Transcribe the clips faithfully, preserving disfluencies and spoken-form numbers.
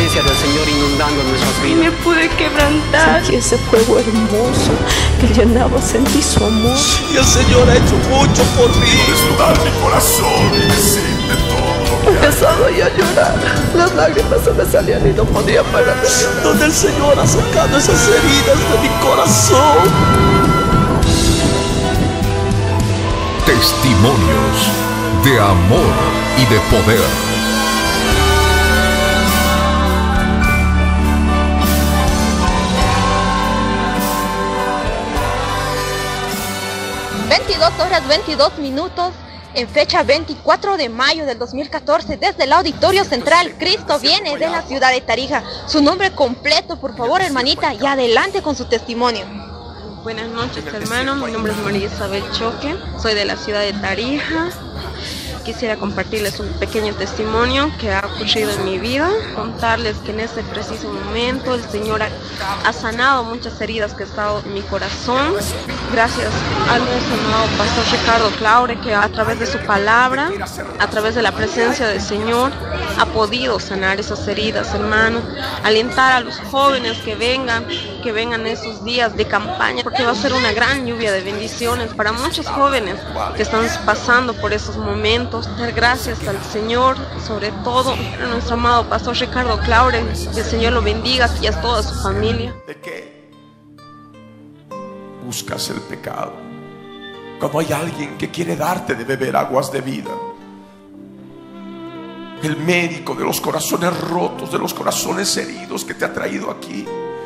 presencia del Señor inundando nuestras vidas. Me pude quebrantar. Sentí ese fuego hermoso que llenaba, sentí su amor. Y el Señor ha hecho mucho por mí. Desnudar mi corazón y decirte todo. Empezaba yo a llorar. Las lágrimas se me salían y no podía parar de llorar. Donde el Señor ha sacado esas heridas de mi corazón. Testimonios de amor y de poder. veintidós horas veintidós minutos en fecha veinticuatro de mayo del dos mil catorce desde el Auditorio Central Cristo Viene de la ciudad de Tarija. Su nombre completo, por favor, hermanita, y adelante con su testimonio. Buenas noches, hermano. Mi nombre es María Isabel Choque. Soy de la ciudad de Tarija. Quisiera compartirles un pequeño testimonio que ha ocurrido en mi vida, contarles que en ese preciso momento el Señor ha, ha sanado muchas heridas que estaban en mi corazón, gracias al nuestro amado Pastor Ricardo Claure, que a través de su palabra, a través de la presencia del Señor, ha podido sanar esas heridas, hermano. Alentar a los jóvenes que vengan, que vengan esos días de campaña, porque va a ser una gran lluvia de bendiciones para muchos jóvenes que están pasando por esos momentos. Dar gracias al Señor, sobre todo a nuestro amado Pastor Ricardo Claure, que el Señor lo bendiga y a toda su familia. ¿De qué buscas el pecado? Cuando hay alguien que quiere darte de beber aguas de vida, el médico de los corazones rotos, de los corazones heridos que te ha traído aquí,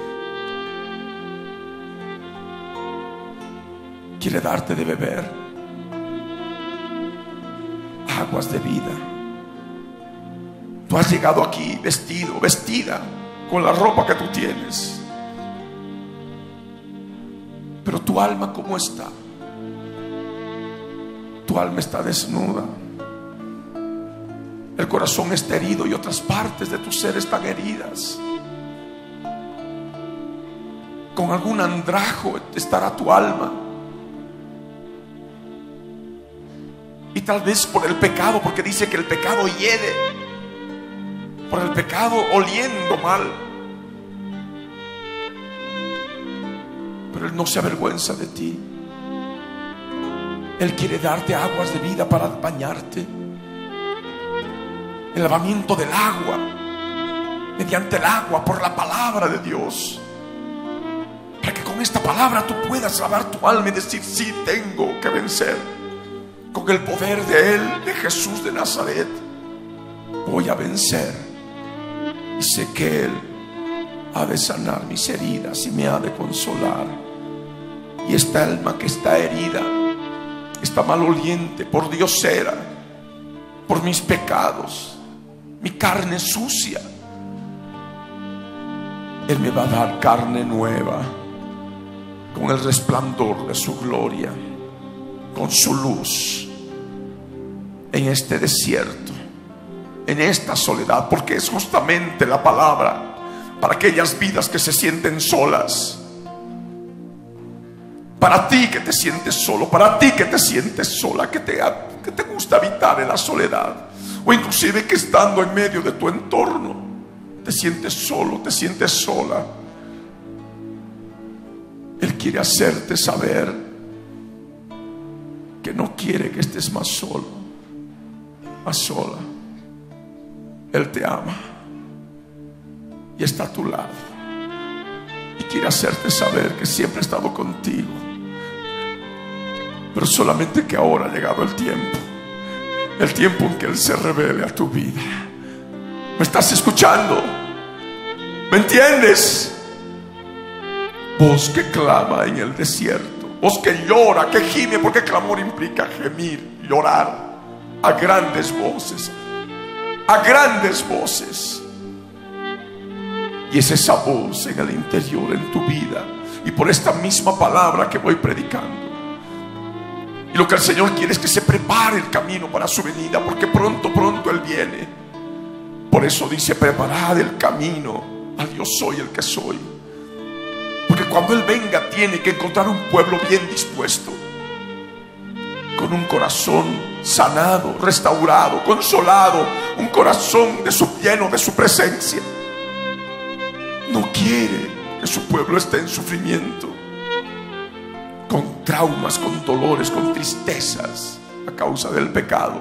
quiere darte de beber aguas de vida. Tú has llegado aquí vestido, vestida con la ropa que tú tienes, pero tu alma, ¿cómo está? Tu alma está desnuda, el corazón está herido y otras partes de tu ser están heridas. Con algún andrajo estará tu alma. Y tal vez por el pecado, porque dice que el pecado hiede, por el pecado oliendo mal. Pero Él no se avergüenza de ti. Él quiere darte aguas de vida para bañarte. El lavamiento del agua, mediante el agua, por la palabra de Dios, para que con esta palabra tú puedas lavar tu alma y decir: sí, tengo que vencer. Con el poder de Él, de Jesús de Nazaret, voy a vencer. Y sé que Él ha de sanar mis heridas y me ha de consolar. Y esta alma que está herida, está maloliente, por diosera, por mis pecados, mi carne sucia, Él me va a dar carne nueva, con el resplandor de su gloria, con su luz, en este desierto, en esta soledad, porque es justamente la palabra para aquellas vidas que se sienten solas. Para ti que te sientes solo, para ti que te sientes sola, que te, que te gusta habitar en la soledad, o inclusive que estando en medio de tu entorno te sientes solo, te sientes sola. Él quiere hacerte saber que no quiere que estés más solo, más sola. Él te ama y está a tu lado y quiere hacerte saber que siempre ha estado contigo, pero solamente que ahora ha llegado el tiempo, el tiempo en que Él se revele a tu vida. ¿Me estás escuchando? ¿Me entiendes? Voz que clama en el desierto, voz que llora, que gime, porque clamor implica gemir, llorar a grandes voces, a grandes voces. Y es esa voz en el interior, en tu vida, y por esta misma palabra que voy predicando. Y lo que el Señor quiere es que se prepare el camino para su venida, porque pronto, pronto Él viene. Por eso dice: preparad el camino al yo soy el que soy. Porque cuando Él venga tiene que encontrar un pueblo bien dispuesto, con un corazón sanado, restaurado, consolado, un corazón de su, lleno de su presencia. no quiere que su pueblo esté en sufrimiento, con traumas, con dolores, con tristezas a causa del pecado.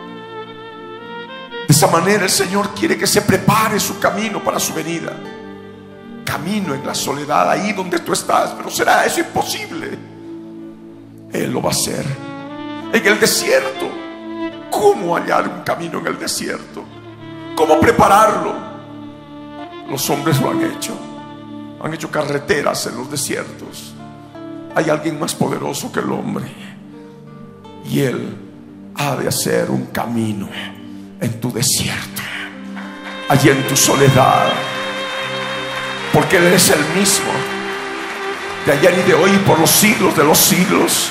De esa manera el Señor quiere que se prepare su camino para su venida. Camino en la soledad, ahí donde tú estás, pero será eso imposible. Él lo va a hacer. En el desierto, ¿cómo hallar un camino en el desierto? ¿Cómo prepararlo? Los hombres lo han hecho. Han hecho carreteras en los desiertos. Hay alguien más poderoso que el hombre, y Él ha de hacer un camino en tu desierto, allí en tu soledad, porque Él es el mismo de ayer y de hoy y por los siglos de los siglos.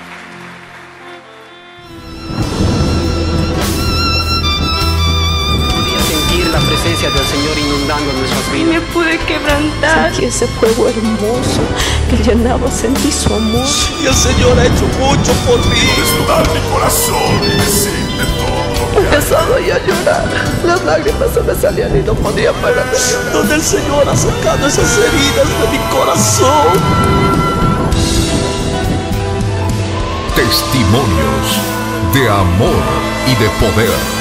La presencia del Señor inundando nuestras vidas. Me pude quebrantar. Sentí ese fuego hermoso que llenaba, sentí su amor. Y el Señor ha hecho mucho por mí. Desnudar mi corazón y decirte todo. Empezaba ya a llorar. Las lágrimas se me salían y no podía parar de llorar. Donde el Señor ha sacado esas heridas de mi corazón. Testimonios de amor y de poder.